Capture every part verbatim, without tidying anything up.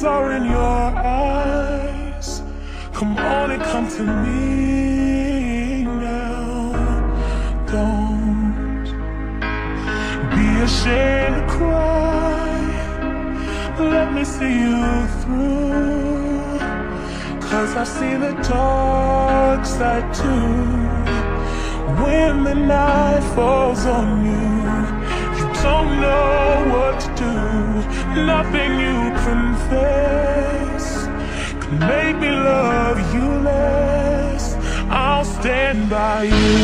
tears are in your eyes. Come on and come to me now. Don't be ashamed to cry. Let me see you through, 'cause I see the dark side too. When the night falls on you, you don't know what to do. Nothing you confess can make me love you less. I'll stand by you.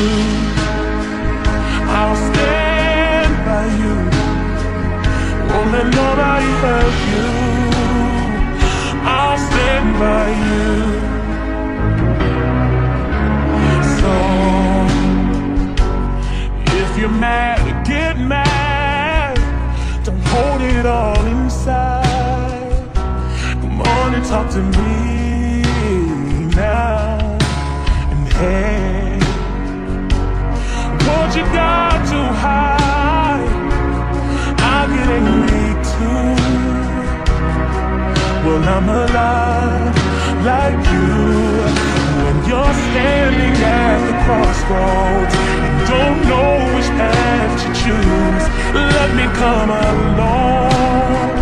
I'll stand by you. Won't let nobody hurt you. I'll stand by you. So if you're mad, get mad. Don't hold it all inside. Come on and talk to me now. And hey, what you got to hide? I'll get angry too. Well, I'm alive like you. When you're standing at the crossroads and don't know which path to choose, let me come along.